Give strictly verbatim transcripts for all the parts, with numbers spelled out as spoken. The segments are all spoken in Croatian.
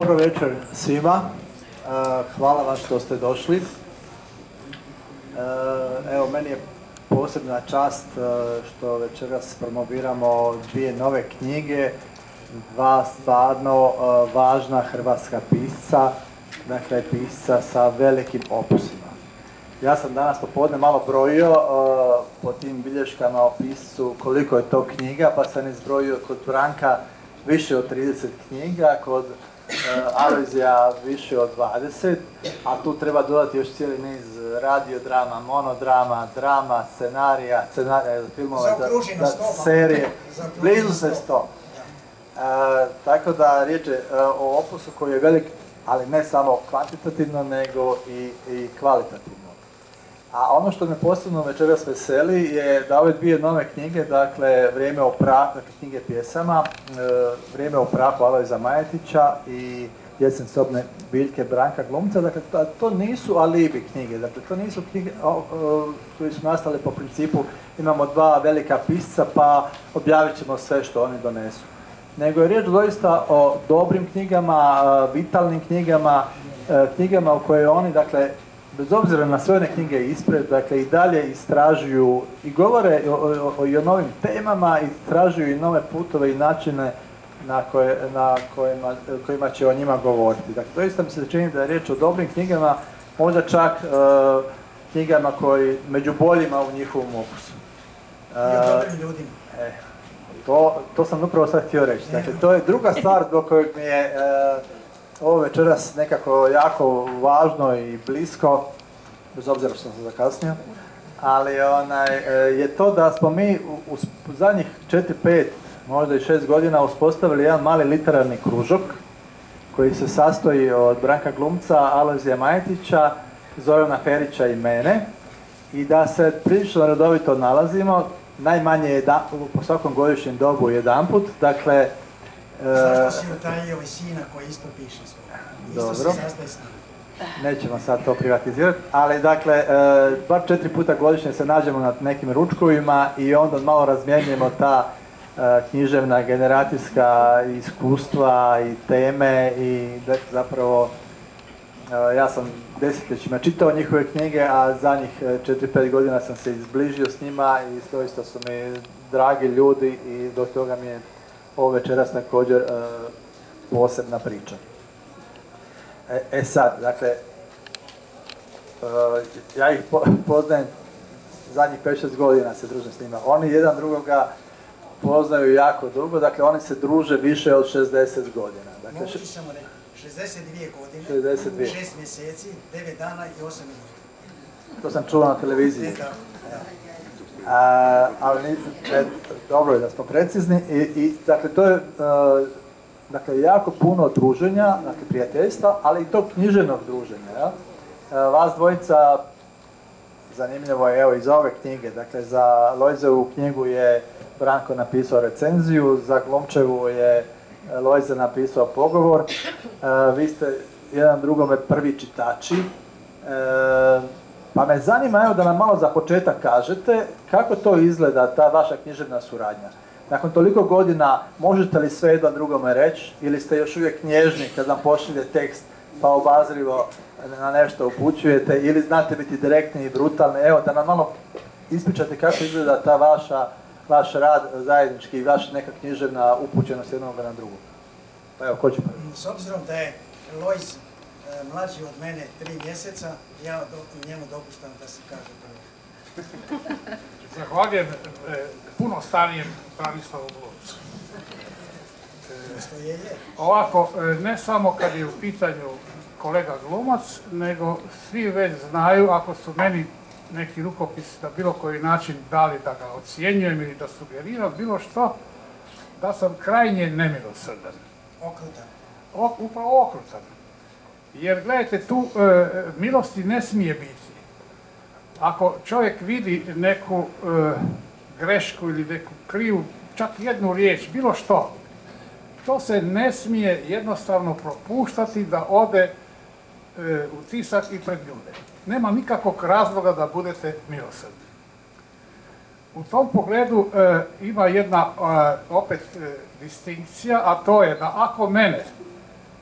Dobro večer svima. Hvala vam što ste došli. Evo, meni je posebna čast što večeras promoviramo dvije nove knjige, dva stvarno važna hrvatska pisca, dakle pisca sa velikim opusima. Ja sam danas popodne malo brojio po tim bilješkama o piscu koliko je to knjiga, pa sam izbrojio kod Branka više od trideset knjiga, kod Alojzija više od dvadeset, a tu treba dodati još cijeli niz radiodrama, monodrama, drama, scenarija, scenarija za filmove, za, za serije, blizu se sto. E, tako da riječ je o opusu koji je velik, ali ne samo kvantitativno, nego i, i kvalitativno. A ono što me posebno večeras veseli je da ove dvije nove knjige, dakle Vrijeme o prahu, dakle knjige pjesama, e, Vrijeme o prahu Alojza Majetića i Jesen sobne biljke Branka Glumca, dakle to, to nisu alibi knjige, dakle to nisu knjige o, o, koje su nastale po principu imamo dva velika pisca pa objavit ćemo sve što oni donesu. Nego je riječ doista o dobrim knjigama, vitalnim knjigama, knjigama u koje oni, dakle, bez obzira na sve one knjige ispred, dakle, i dalje istražuju i govore o, o, o, i o novim temama, istražuju i nove putove i načine na, koje, na kojima, kojima će o njima govoriti. Dakle, doista mi se čini da je riječ o dobrim knjigama, možda čak uh, knjigama koji među boljima u njihovom opusu. Uh, I o dobrim ljudima. Eh, to, to sam upravo sad htio reći. Dakle, to je druga stvar do kojeg mi je uh, ovo večeras nekako jako važno i blisko, bez obzira što sam se zakasnio, ali onaj, je to da smo mi u, u zadnjih četiri pet, možda i šest godina uspostavili jedan mali literarni kružok koji se sastoji od Branka Glumca, Alojzija Majetića, Zorana Ferića i mene i da se prilično redovito nalazimo, najmanje jedan, po svakom godišnjem dobu jedanput, dakle. Zašto si utajio i sina koji isto piše svoje? Isto se sastaje s njim. Nećemo sad to privatizirati, ali dakle, e, bar četiri puta godišnje se nađemo na nekim ručkovima i onda malo razmjenjujemo ta e, književna, generacijska iskustva i teme i zapravo e, ja sam desetljećima čitao njihove knjige, a zadnjih četiri pet godina sam se izbližio s njima i doista su mi dragi ljudi i do toga mi je ovo večeras također e, posebna priča. E, e sad, dakle, e, ja ih po, poznajem zadnjih pet šest godina se družim s njima. Oni jedan drugoga poznaju jako dugo, dakle oni se druže više od šezdeset godina. Dakle, mogući samo reći, šezdeset dvije godine, šezdeset dvije. šest mjeseci, devet dana i osam minuta. To sam čuo na televiziji. A, ali e, dobro je da smo precizni i, i dakle to je e, dakle, jako puno druženja, dakle prijateljstva, ali i tog književnog druženja. Ja? E, vas dvojica, zanimljivo je evo iz ove knjige, dakle za Lojzevu knjigu je Branko napisao recenziju, za Glumčevu je Lojze napisao pogovor, e, vi ste jedan drugome prvi čitači. E, Pa me zanima, evo da nam malo za početak kažete kako to izgleda, ta vaša književna suradnja. Nakon toliko godina možete li sve jedno drugome reći ili ste još uvijek nježni kad vam pošalje tekst pa obazrivo na nešto upućujete ili znate biti direktni i brutalni? Evo da nam malo ispričate kako izgleda ta vaša, vaš rad zajednički i vaša neka književna upućenost jednog na drugog. Pa evo, ko će prvi? S obzirom da je Lojz mlađi od mene tri mjeseca, ja do, njemu dopuštam da se kaže prvo. Zahvaljujem e, puno starijem Branislavu Glumcu. E, je, je. Ovako, e, ne samo kad je u pitanju kolega Glumac, nego svi već znaju, ako su meni neki rukopis na bilo koji način dali da ga ocjenjujem ili da sugeriram bilo što, da sam krajnje nemilosrdan. Okrutan. O, upravo okrutan. Jer gledajte, tu e, milosti ne smije biti. Ako čovjek vidi neku e, grešku ili neku krivu, čak jednu riječ, bilo što, to se ne smije jednostavno propuštati da ode e, u tisak i pred ljude. Nema nikakvog razloga da budete milosrdni. U tom pogledu e, ima jedna e, opet e, distinkcija, a to je da ako mene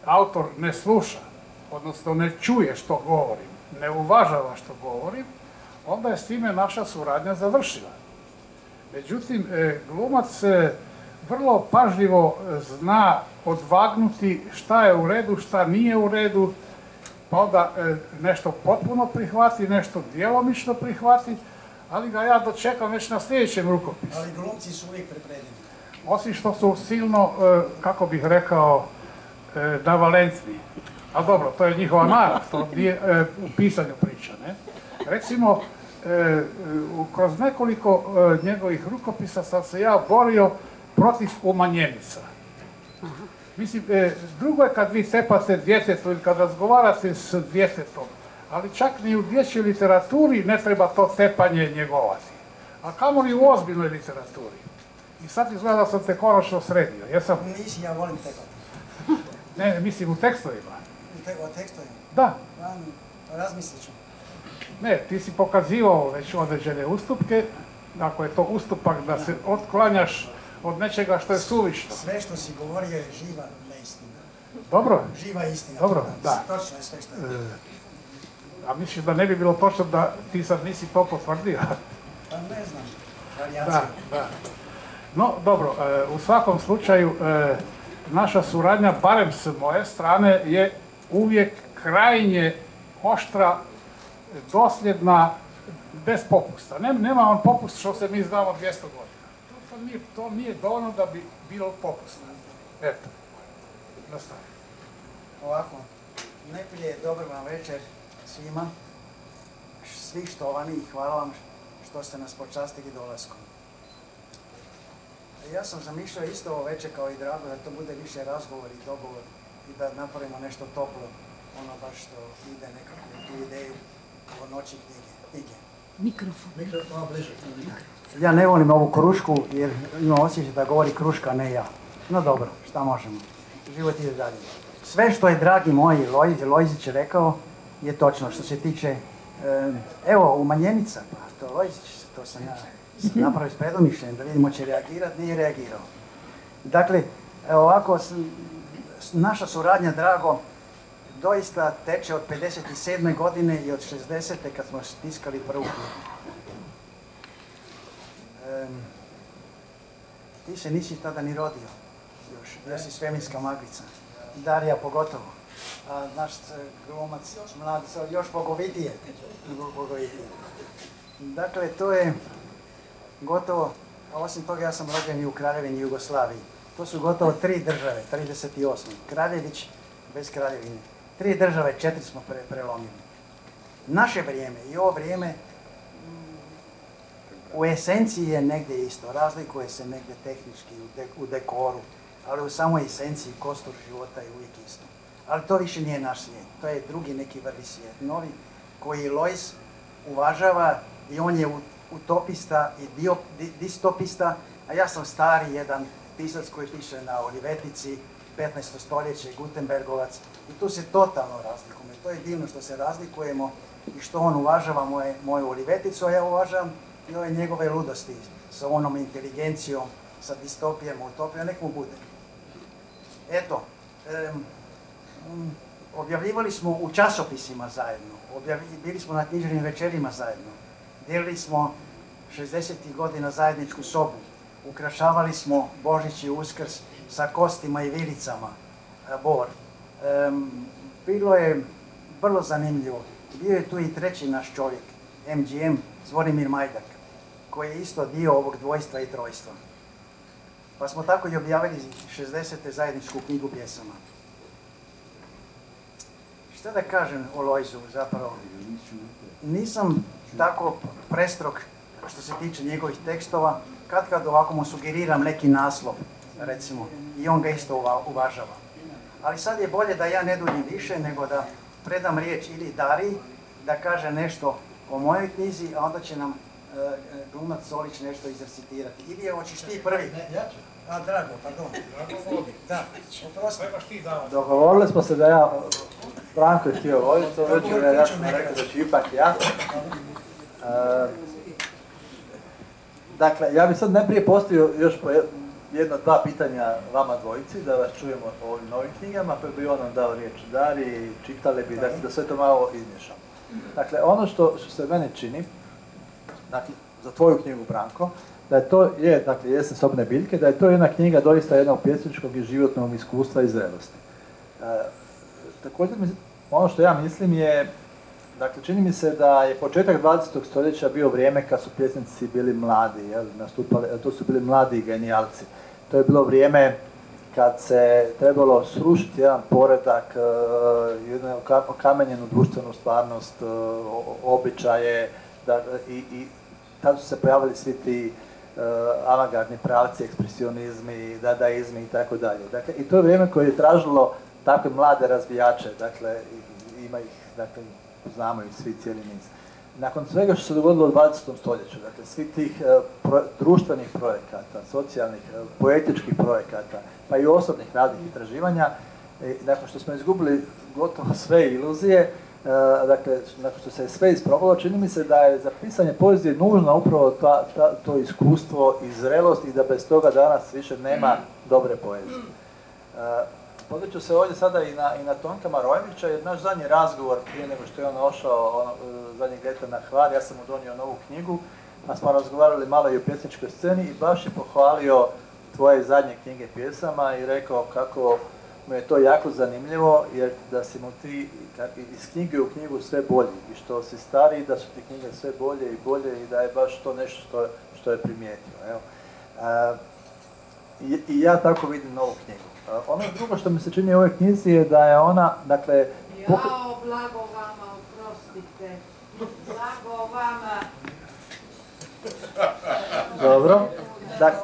autor ne sluša, odnosno ne čuje što govorim, ne uvažava što govorim, onda je s time naša suradnja završila. Međutim, glumac vrlo pažljivo zna odvagnuti šta je u redu, šta nije u redu, pa onda nešto potpuno prihvati, nešto djelomično prihvati, ali ga ja dočekam već na sljedećem rukopisu. Ali glumci su uvijek pripremljeni. Osim što su silno, kako bih rekao, navalentni. Ali dobro, to je njihova narav, to nije u pisanju priča, ne? Recimo, kroz nekoliko njegovih rukopisa sam se ja borio protiv umanjenica. Mislim, drugo je kad vi tepate djetetu ili kad razgovarate s djetetom, ali čak ni u dječjoj literaturi ne treba to tepanje njegovati. A kamoli u ozbiljnoj literaturi. I sad izgleda da sam te konačno sredio. Jesam... Nisi, ja volim tepati. Ne, mislim u tekstovima. O tekstovima? Da. Razmislit ću. Ne, ti si pokazivao već određene ustupke, ako je to ustupak da se otklanjaš od nečega što je suvišno. Sve što si govorio je živa neistina. Dobro. Živa istina. Dobro, da. Točno je sve što je. A misliš da ne bi bilo točno da ti sad nisi to potvrdio? Pa ne znam. Varijacija. Da, da. No, dobro, u svakom slučaju naša suradnja, barem s moje strane, je uvijek krajnje oštra, dosljedna, bez popusta. Nema on popust što se mi znamo dvjesto godina. To nije, to nije dovoljno da bi bilo popusta. Eto, nastavim. Ovako, najprije dobar vam večer svima, svi štovani i hvala vam što ste nas počastili dolaskom. Ja sam zamišljao isto ovo večer kao i Drago, da to bude više razgovor i dogovor i da napravimo nešto toplo, ono baš što ide nekako tu ideju o noći knjige. Mikrofon. Mikrofon bliže. Ja ne volim ovu krušku jer imam osjećaj da govori kruška, a ne ja. No dobro, šta možemo. Život ide dalje. Sve što je dragi moj Lojzić rekao je točno što se tiče, evo, umanjenica, pa to Lojzić, to sam ja napravio s predomišljenjem, da vidimo će reagirati, nije reagirao. Dakle, ovako, naša suradnja, Drago, doista teče od pedeset sedme godine i od šezdesete kad smo stiskali prvu knjigu. Ti se nisi tada ni rodio još, još si svemirska maglica. Darija pogotovo. A naš glumac, mladi, još bogovitije. Dakle, to je gotovo, a osim toga ja sam rođen i u Kraljevini Jugoslaviji. To su gotovo tri države, trideset osme. Kraljević bez Kraljevine. Tri države, četiri smo pre, prelomili. Naše vrijeme i ovo vrijeme u esenciji je negdje isto. Razlikuje se negdje tehnički u, de, u dekoru, ali u samoj esenciji kostur života je uvijek isto. Ali to više nije naš svijet. To je drugi neki vrli svijet. Novi koji Lojz uvažava i on je utopista i dio, di, distopista, a ja sam stari jedan pisac koji piše na Olivetici, petnaesto stoljeće, Gutenbergovac, i tu se totalno razlikujemo. To je divno što se razlikujemo i što on uvažava moje, moju Oliveticu, a ja uvažavam i ove njegove ludosti sa onom inteligencijom, sa distopijama, utopijama, nek mu bude. Eto, um, um, objavljivali smo u časopisima zajedno, objavljivali, bili smo na književnim večerima zajedno, dijelili smo šezdesetih godina zajedničku sobu, ukrašavali smo Božić i Uskrs sa kostima i vilicama, bor. Um, bilo je vrlo zanimljivo. Bio je tu i treći naš čovjek, em ge em, Zvonimir Majdak, koji je isto dio ovog dvojstva i trojstva. Pa smo tako i objavili šezdesete zajedničku knjigu pjesama. Šta da kažem o Lojzu zapravo? Nisam tako prestrog što se tiče njegovih tekstova, kad kad ovako mu sugeriram neki naslov, recimo, i on ga isto uvažava. Ali sad je bolje da ja ne duljim više, nego da predam riječ ili Dariji, da kaže nešto o mojoj knjizi, a onda će nam uh, glumac Solić nešto izrecitirati. Ili je, hoćeš ti prvi? Ne, ja ću. A, Drago, pardon. Drago vodi. Da, oprosti. Trebaš ti davati. Dogovorili smo se da ja, Branko je htio voditi, to već je ja sam rekao da ću ipak ja. Uh, dakle, ja bih sad najprije postavio još po jedno, dva pitanja vama dvojici, da vas čujemo o ovim novim knjigama, pa bi on nam dao riječ Dari, čitali bi, dakle, da sve to malo izmješamo. Dakle, ono što, što se meni čini, dakle, za tvoju knjigu, Branko, da je to, je, dakle, Jesen sobne biljke, da je to jedna knjiga doista jednog pjesničkog i životnog iskustva i zrelosti. E, također, ono što ja mislim je, dakle, čini mi se da je početak dvadesetog stoljeća bio vrijeme kad su pjesnici bili mladi, jel, nastupali, to su bili mladi genijalci. To je bilo vrijeme kad se trebalo srušiti jedan poredak, jednu okamenjenu društvenu stvarnost, običaje, da, i, i tad su se pojavili svi ti uh, avangardni pravci, ekspresionizmi, dadaizmi i tako dalje. Dakle, i to je vrijeme koje je tražilo takve mlade razvijače, dakle, ima ih, dakle, znamo ih svi cijeli niz. Nakon svega što se dogodilo u dvadesetom stoljeću, dakle, svi tih uh, pro, društvenih projekata, socijalnih, uh, poetičkih projekata, pa i osobnih radnih istraživanja, i nakon što smo izgubili gotovo sve iluzije, Uh, dakle, nakon što se je sve isprobalo, čini mi se da je za pisanje poezije nužno upravo ta, ta, to iskustvo i zrelost i da bez toga danas više nema dobre poezije. Uh, Podreću se ovdje sada i na, i na Tonka Marojevića, jer naš zadnji razgovor, prije nego što je on ošao ono, uh, zadnjeg ljeta na Hvar, ja sam mu donio novu knjigu, pa smo razgovarali malo i o pjesničkoj sceni i baš je pohvalio tvoje zadnje knjige pjesama i rekao kako mu je to jako zanimljivo, jer da si mu ti iz knjige u knjigu sve bolji i što si stariji, da su ti knjige sve bolje i bolje i da je baš to nešto što, što je primijetio. Evo. E, i, I ja tako vidim novu knjigu. E, ono drugo što mi se čini u ovoj knjizi je da je ona, dakle... Jao, blago vama, oprostite. Blago vama. Dobro. Dakle,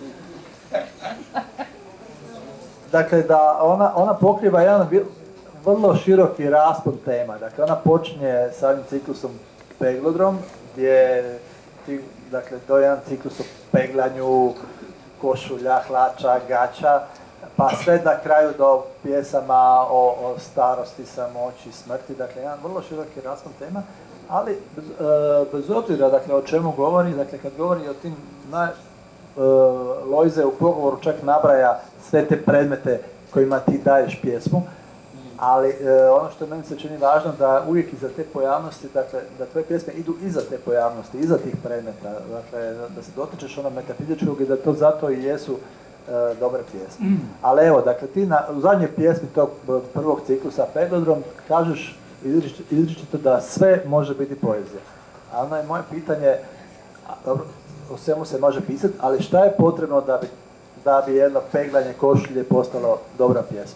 dakle da ona, ona pokriva jedan vrlo široki raspon tema. Dakle, ona počinje sa ovim ciklusom Peglodrom, gdje, dakle, to je jedan ciklus o peglanju košulja, hlača, gača, pa sve na kraju do pjesama o, o starosti, samoći, smrti. Dakle, jedan vrlo široki raspon tema, ali bez, e, bez obzira, dakle, o čemu govori, dakle, kad govori o tim naj, e, Lojze u pogovoru čak nabraja sve te predmete kojima ti daješ pjesmu, ali e, ono što meni se čini važno da uvijek iza te pojavnosti, dakle, da tvoje pjesme idu iza te pojavnosti, iza tih predmeta, dakle, da se dotičeš ono metafizičkog i da to zato i jesu e, dobre pjesme. Mm. Ali evo, dakle, ti na, u zadnjoj pjesmi tog prvog ciklusa Peglodrom kažeš izričito da sve može biti poezija. A ono je moje pitanje, dobro, o svemu se može pisati, ali šta je potrebno da bi, da bi jedno peglanje košulje postalo dobra pjesma?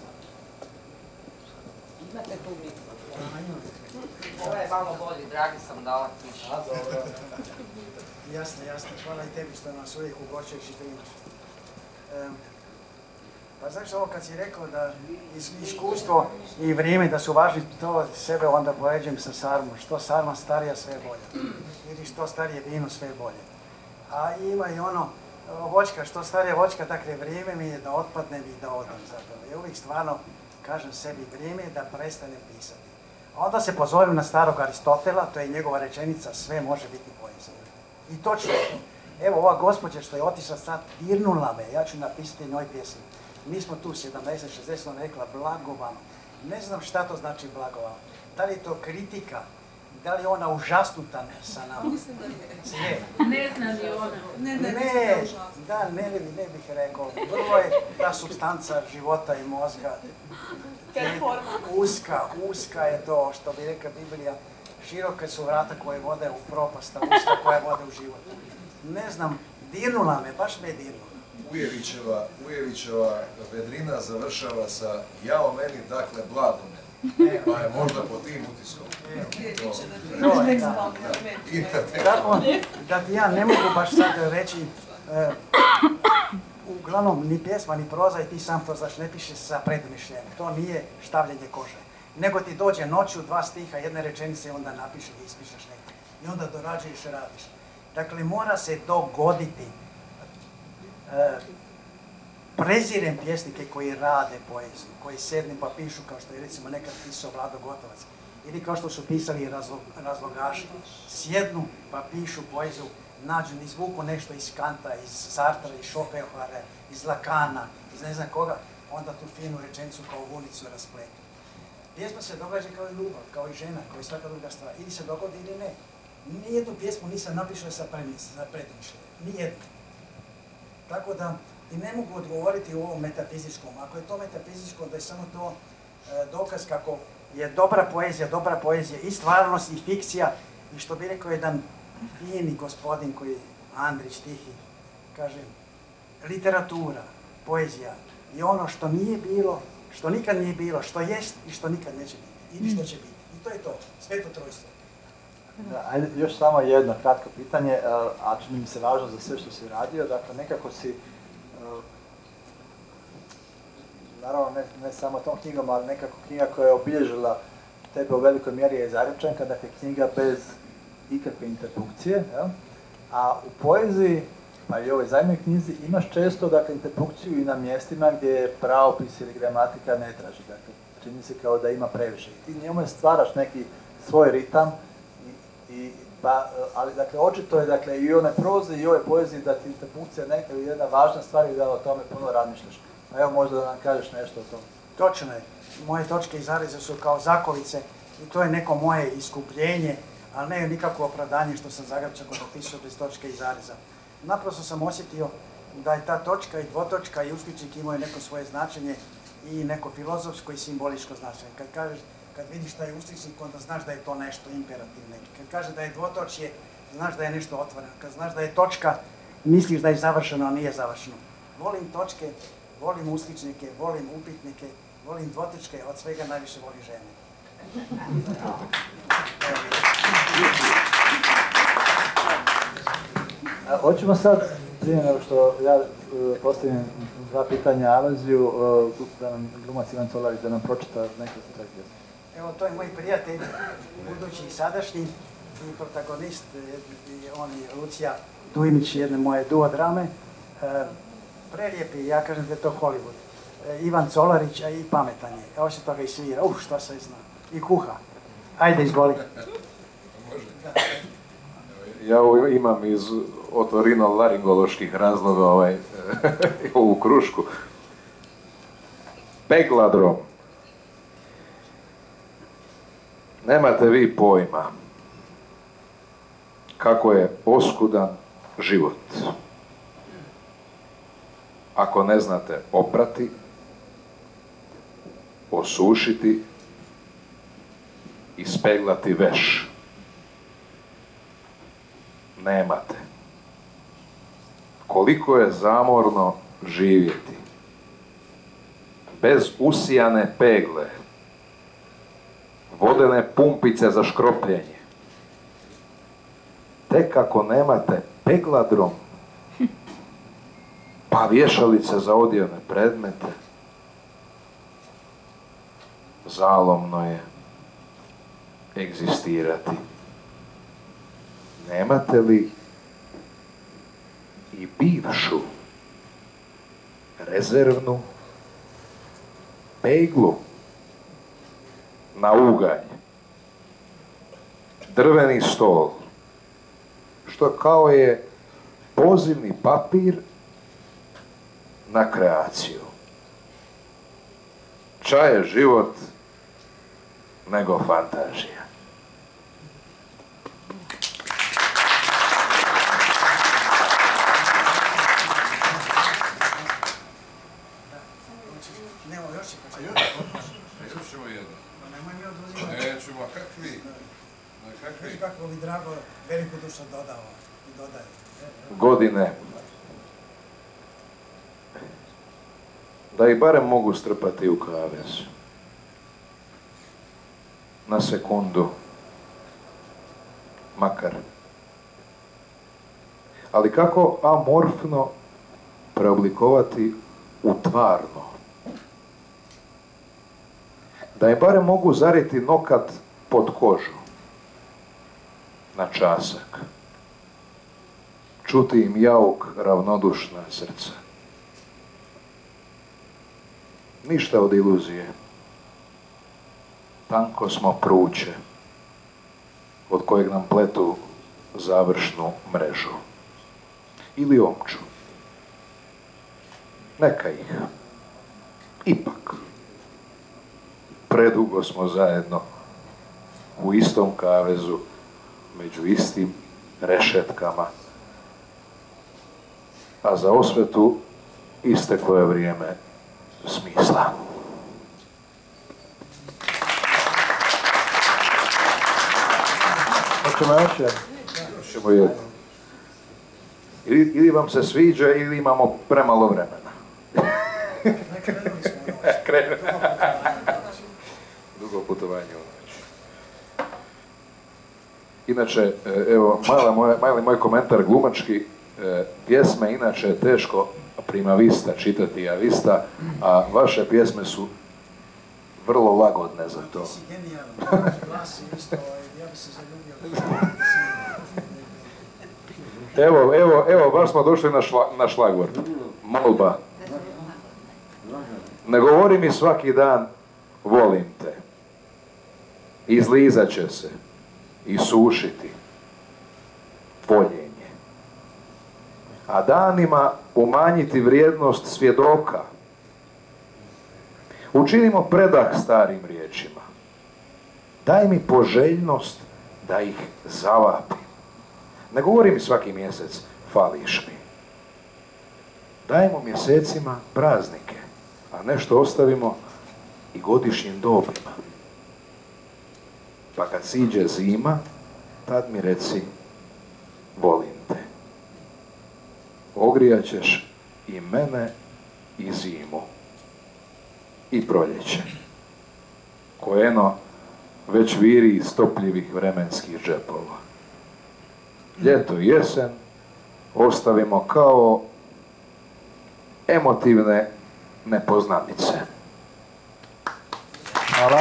Ovo je malo bolji, dragi sam da ova piše. A, dobro. Jasno, jasno. Hvala i tebi što nas uvijek ugošćuješ i primiš. Um, pa znaš ovo kad si rekao da is, iskustvo i vrijeme da su važni, to sebe onda poređujem sa sarmom. Što sarma starija, sve je bolje. Ili što starije vino, sve je bolje. A ima i ono, voćka, što starija voćka, dakle vrijeme mi je da otpadnem i da odem zapravo. I uvijek stvarno kažem sebi, vrijeme je da prestanem pisati. A onda se pozovem na starog Aristotela, to je njegova rečenica, sve može biti poezija. I točno, evo ova gospođa što je otišla sad, dirnula me, ja ću napisati njoj pjesmu. Mi smo tu sedamdeset šezdeset rekla blago vam. Ne znam šta to znači blago vam. Da li je to kritika? Da li je ona užasnuta sa nama? Mislim da je. Je. Ne znam je ona. Ne, ne, ne, da, ne, ne bih rekao. Vrlo je ta supstanca života i mozga. Uska, uska je to, što bi rekla Biblija. Široke su vrata koje vode u propast, a uska koje vode u život. Ne znam, dirnula me, baš me je dirnula. Ujevićeva, Ujevićeva vedrina završava sa jao meni, dakle blago meni. Pa je možda po tim utiskom. To je, da. Tako da ti ja ne mogu baš sad reći, e, uglavnom ni pjesma, ni proza i ti sam to znaš, ne piše sa predumišljenjem. To nije štavljenje kože. Nego ti dođe noću dva stiha, jedne rečenice i onda napišeš i ispišeš neke. I onda dorađuješ i radiš. Dakle, mora se dogoditi. E, prezirem pjesnike koji rade poeziju, koji sednu pa pišu kao što je recimo nekad pisao Vlado Gotovac. Ili kao što su pisali razlog, razlogaši. Sjednu pa pišu poeziju nađu, izvuku nešto iz Kanta, iz Sartra, iz Schopenhauera, iz Lacana, iz ne znam koga, onda tu finu rečenicu kao vunicu raspletu. Pjesma se događa kao i ljubav, kao i žena, kao i svaka druga stvar. Ili se dogodi ili ne. Nijednu pjesmu nisam napišao sa predmišljenjem. Nijednu. Tako da i ne mogu odgovoriti u ovom metafizičkom. Ako je to metafizičko, da je samo to e, dokaz kako je dobra poezija, dobra poezija i stvarnost i fikcija. I što bi rekao jedan fini gospodin koji, Andrić Tihi, kaže, literatura, poezija je ono što nije bilo, što nikad nije bilo, što jest i što nikad neće biti. Ili što će biti. I to je to. Sveto trojstvo. Da, ajde, još samo jedno kratko pitanje, a čini mi se važno za sve što si radio. Dakle, nekako si, naravno ne, ne samo tom knjigom, ali nekako knjiga koja je obilježila tebe u velikoj mjeri je Zagrepčanka, dakle knjiga bez ikakve interpunkcije, jel? A u poeziji, pa i u ovoj zadnjoj knjizi, imaš često dakle, interpunkciju i na mjestima gdje pravopis ili gramatika ne traži. Dakle, čini se kao da ima previše. I ti njome stvaraš neki svoj ritam, i, i, pa, ali dakle, očito je dakle, i one proze i ove poezije da ti interpunkcija neka je jedna važna stvar i da o tome puno razmišljaš. A evo možda da nam kažeš nešto o tome. Točno je. Moje točke i zareze su kao zakolice i to je neko moje iskupljenje, ali ne nikakvo opravdanje što sam Zagrepčanku napisao bez točke i zareza. Naprosto sam osjetio da je ta točka i dvotočka i uskličnik imaju neko svoje značenje i neko filozofsko i simboličko značenje. Kad kažeš, kad vidiš da je uskličnik, onda znaš da je to nešto imperativ neki. Kad kaže da je dvotočje, znaš da je nešto otvoreno. Kad znaš da je točka, misliš da je završeno, a nije završeno. Volim točke, volim uskličnike, volim upitnike, volim dvotočke, od svega najviše volim žene. A, hoćemo sad, prije nego što ja uh, postavim dva pitanja Alojziju, uh, da nam glumac Ivan Colarić da nam pročita neke od tih pjesma. Evo, to je moj prijatelj, budući i sadašnji, i protagonist, i on je Lucija Dujmić, jedne moje duo drame. E, prelijepi, ja kažem da je to Hollywood. E, Ivan Colarić, a i pametan je. Evo se toga i svira, uf, šta se zna. I kuha. Ajde, izvoli. Ja imam iz otorinolaringoloških razloga ovaj, ovu krušku. Pegladrom. Nemate vi pojma kako je oskudan život. Ako ne znate oprati, osušiti, ispeglati veš. Nemate. Koliko je zamorno živjeti bez usijane pegle, vodene pumpice za škropljenje. Tek ako nemate pegladrom, pa vješalice za odjevne predmete, zalomno je egzistirati. Nemate li i bivšu rezervnu peglu na ugalj, drveni stol, što kao je pozivni papir na kreaciju. Čaj je život nego fantazija. Kako bi drago veliku dušu dodao i dodaje. Godine. Da ih barem mogu strpati u kavez. Na sekundu. Makar. Ali kako amorfno preoblikovati u tvarno? Da im barem mogu zariti nokat pod kožu. Na časak. Čuti im jauk ravnodušna srca. Ništa od iluzije. Tanko smo pruće, od kojeg nam pletu završnu mrežu. ili omču. Neka ih. Ipak, predugo smo zajedno u istom kavezu, među istim rešetkama, a za osvetu isteklo je vrijeme smisla. Hoćemo još jedno? Hoćemo jedno. Ili, ili vam se sviđa ili imamo premalo vremena. Krenuli smo. Dugo putovanje u noć. Inače, evo, mali moj, mali moj komentar glumački, pjesme inače je teško prima vista čitati, a vista, a vaše pjesme su vrlo lagodne za to. Ti si genijalan, glas je isto, ja bi se zaljubio. Evo, evo, evo, baš smo došli na, šla, na šlagvort. Molba. Ne govori mi svaki dan, volim te. Izlizat će se i sušiti voljenje. A danima umanjiti vrijednost svjedoka. Učinimo predah starim riječima. Daj mi poželjnost da ih zavapim. Ne govori mi svaki mjesec, fališ mi. Dajmo mjesecima praznike, a nešto ostavimo i godišnjim dobima. Pa kad siđe zima, tad mi reci, volim te. Ogrijat ćeš i mene i zimu. I proljeće. Kojeno već viri iz topljivih vremenskih džepova. Ljeto i jesen ostavimo kao emotivne nepoznanice. Hvala.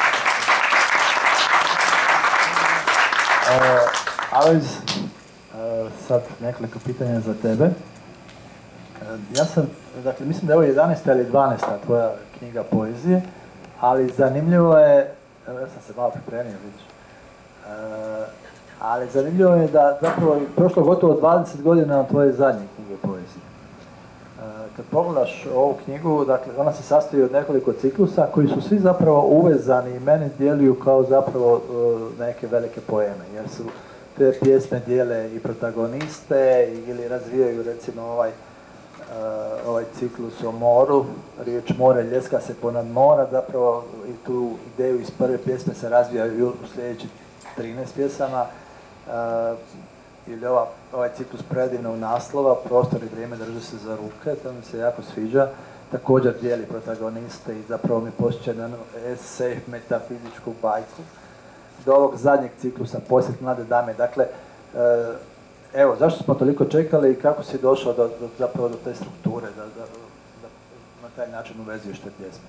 E, Alojz, e, sad nekoliko pitanja za tebe. E, ja sam, dakle, mislim da je ovo jedanaesta ili dvanaesta tvoja knjiga poezije, ali zanimljivo je, evo ja sam se malo pripremio, vidiš, e, ali zanimljivo je da zapravo je prošlo gotovo dvadeset godina od tvoje zadnje knjige poezije. Kad pogledaš ovu knjigu, dakle, ona se sastoji od nekoliko ciklusa koji su svi zapravo uvezani i meni djeluju kao zapravo uh, neke velike poeme, jer su te pjesme dijele i protagoniste ili razvijaju recimo ovaj, uh, ovaj ciklus o moru, riječ more ljeska se ponad mora, zapravo i tu ideju iz prve pjesme se razvijaju u sljedećih trinaest pjesama. Uh, ili ova, ovaj ciklus predivnog naslova, prostor i vrijeme drže se za ruke, to mi se jako sviđa. Također dijeli protagoniste i zapravo mi posjeća na esej, metafizičku bajku. Do ovog zadnjeg ciklusa, Posjet mlade dame. Dakle, evo, zašto smo toliko čekali i kako si došao do, do, zapravo do te strukture, da, da, da na taj način uvezuješ te pjesme?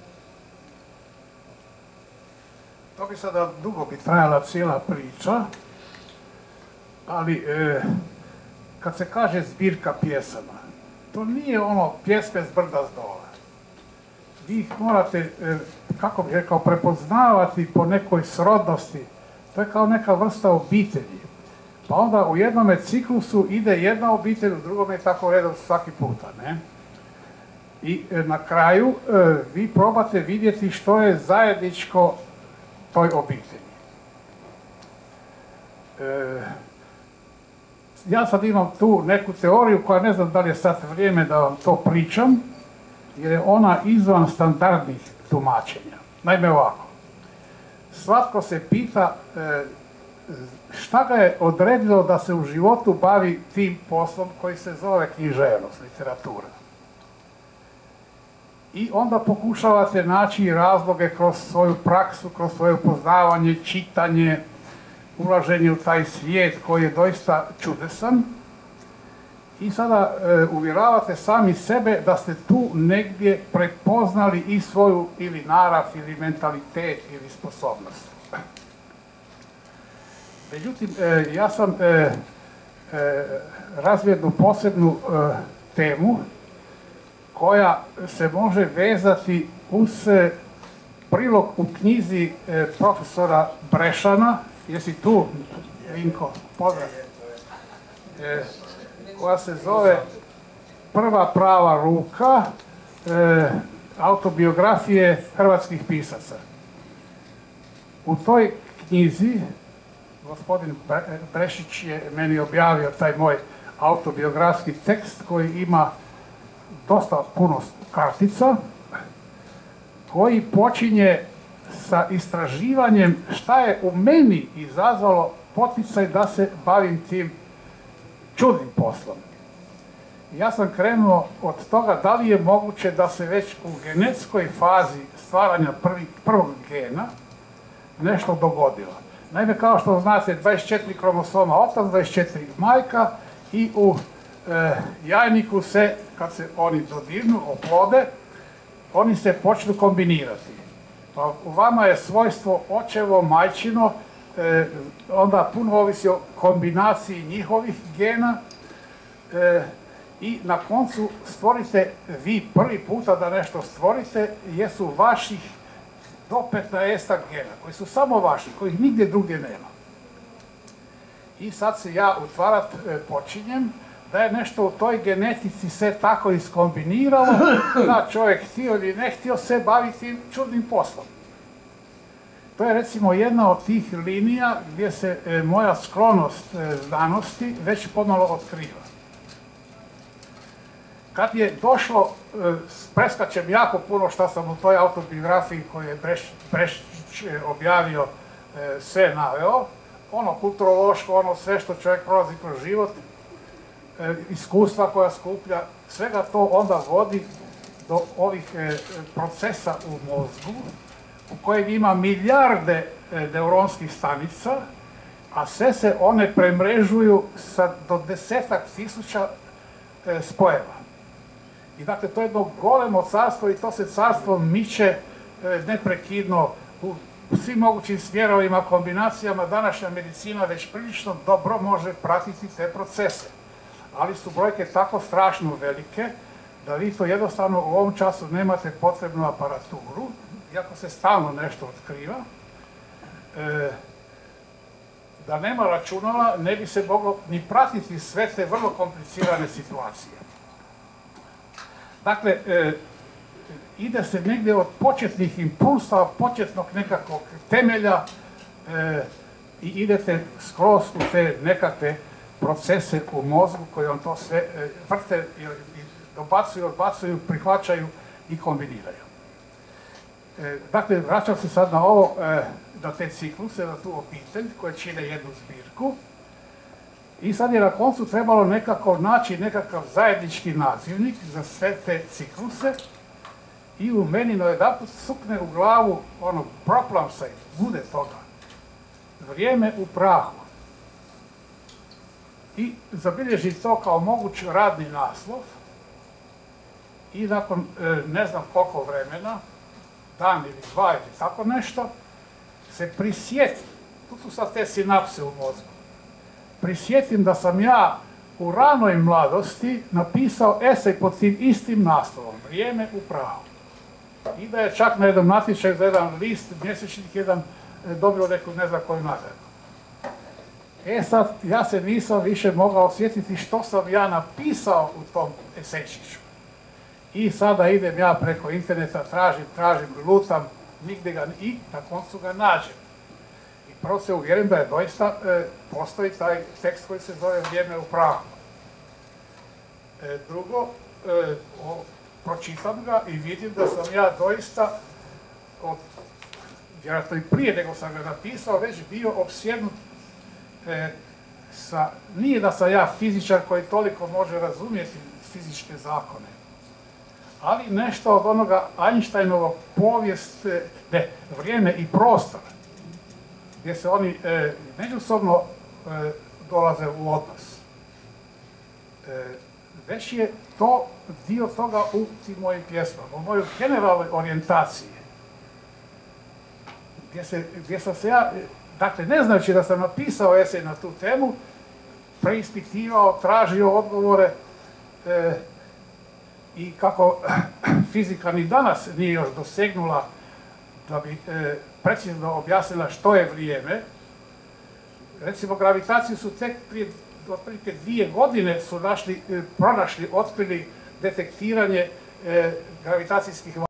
To bi sada dugo bi trajala cijela priča. Ali, e, kad se kaže zbirka pjesama, to nije ono pjesme s brda s dola. Vi ih morate, e, kako bih rekao, prepoznavati po nekoj srodnosti. To je kao neka vrsta obitelji. Pa onda u jednome ciklusu ide jedna obitelj, u drugome je tako redom svaki puta, ne? I e, na kraju e, vi probate vidjeti što je zajedničko toj obitelji. E, Ja sad imam tu neku teoriju koja ne znam da li je sad vrijeme da vam to pričam, jer je ona izvan standardnih tumačenja. Naime ovako, svatko se pita e, šta ga je odredilo da se u životu bavi tim poslom koji se zove književnost, literatura. I onda pokušavate naći razloge kroz svoju praksu, kroz svoje upoznavanje, čitanje, ulaženje u taj svijet koji je doista čudesan i sada e, uvjeravate sami sebe da ste tu negdje prepoznali i svoju ili narav, ili mentalitet, ili sposobnost. Međutim, e, ja sam e, e, razvio jednu posebnu e, temu koja se može vezati uz e, prilog u knjizi e, profesora Brešana. Jesi tu, Vinko? Pozdrav. E, koja se zove Prva prava ruka, e, autobiografije hrvatskih pisaca. U toj knjizi gospodin Brešić je meni objavio taj moj autobiografski tekst koji ima dosta puno kartica, koji počinje sa istraživanjem šta je u meni izazvalo poticaj da se bavim tim čudnim poslom. Ja sam krenuo od toga da li je moguće da se već u genetskoj fazi stvaranja prvi, prvog gena nešto dogodilo. Naime, kao što znate, dvadeset četiri kromosoma otac, dvadeset četiri majka i u e, jajniku se, kad se oni dodirnu, oplode, oni se počnu kombinirati. Pa u vama je svojstvo očevo, majčino, e, onda puno ovisi o kombinaciji njihovih gena e, i na koncu stvorite vi prvi puta da nešto stvorite, jesu vaših do petnaest gena, koji su samo vaši, kojih nigdje drugdje nema. I sad se ja utvarat e, počinjem da je nešto u toj genetici se tako iskombiniralo da čovjek htio ili ne htio se baviti čudnim poslom. To je recimo jedna od tih linija gdje se e, moja sklonost e, znanosti već pomalo otkriva. Kad je došlo, e, preskačem jako puno što sam u toj autobiografiji koju je Brešić, Brešić objavio e, sve naveo, ono kulturološko, ono sve što čovjek prolazi kroz život, e, iskustva koja skuplja, svega to onda vodi do ovih e, procesa u mozgu u kojem ima milijarde e, neuronskih stanica, a sve se one premrežuju sa do desetak tisuća e, spojeva. I dakle, to je jedno golemo carstvo i to se carstvo miče e, neprekidno u svim mogućim smjerovima, kombinacijama. Današnja medicina već prilično dobro može pratiti te procese. Ali su brojke tako strašno velike da vi to jednostavno u ovom času nemate potrebnu aparaturu, iako se stalno nešto otkriva. E, da nema računala, ne bi se moglo ni pratiti sve te vrlo komplicirane situacije. Dakle, e, ide se negdje od početnih impulsa, početnog nekakvog temelja e, i idete skroz u te nekakve procese u mozgu koji on to sve e, vrte i, i dobacuju, odbacuju, prihvaćaju i kombiniraju. E, dakle, vraćam se sad na ovo, e, na te cikluse, na tu obitelj koje čine jednu zbirku. I sad je na koncu trebalo nekako naći nekakav zajednički nazivnik za sve te cikluse i u meni na jedanput sukne u glavu ono proplam se, bude toga. Vrijeme u prahu. I zabilježi to kao moguć radni naslov i nakon e, ne znam koliko vremena, dan ili dva ili tako nešto, se prisjeti, tu su sad te sinapse u mozgu, prisjetim da sam ja u ranoj mladosti napisao esej pod tim istim naslovom, Vrijeme u prahu. I da je čak na jednom natječaju za jedan list mjesečnik jedan dobio neku ne znam koju nagradu. E sad, ja se nisam više mogao sjetiti što sam ja napisao u tom esejčiću. I sada idem ja preko interneta, tražim, tražim, lutam, nigdje ga i na koncu ga nađem. I prvo se uvjerim da je doista e, postoji taj tekst koji se zove Vrijeme u prahu. E, drugo, e, o, pročitam ga i vidim da sam ja doista, od, vjerojatno i prije nego sam ga napisao, već bio opsjednut e, sa, nije da sam ja fizičar koji toliko može razumjeti fizičke zakone, ali nešto od onoga Einsteinovog povijest, ne, vrijeme i prostor, gdje se oni e, međusobno e, dolaze u odnos. E, već je to dio toga u tim mojim pjesmama, u mojoj generalnoj orijentaciji, gdje, se, gdje sam se ja, dakle, ne znajući da sam napisao esej na tu temu, preispitivao, tražio odgovore, e, i kako fizika ni danas nije još dosegnula da bi e, precizno objasnila što je vrijeme. Recimo, gravitaciju su tek prije otprilike dvije godine su našli, pronašli, otkrili detektiranje gravitacijskih